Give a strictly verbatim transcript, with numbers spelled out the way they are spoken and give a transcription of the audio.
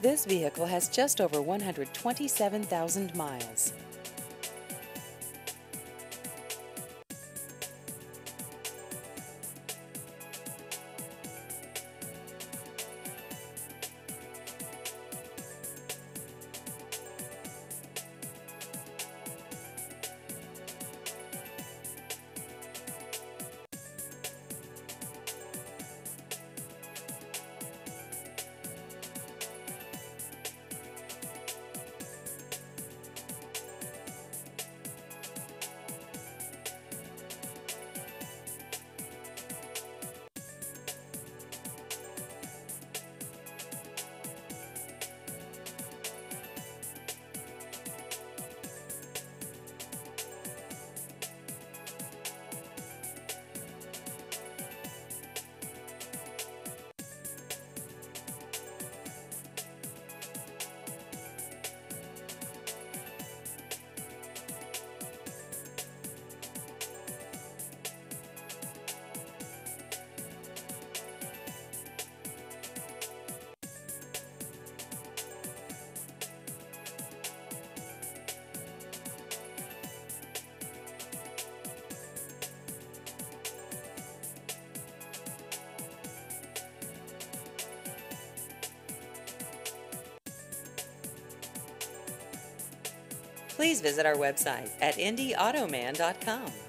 This vehicle has just over one hundred twenty-seven thousand miles. Please visit our website at indy automan dot com.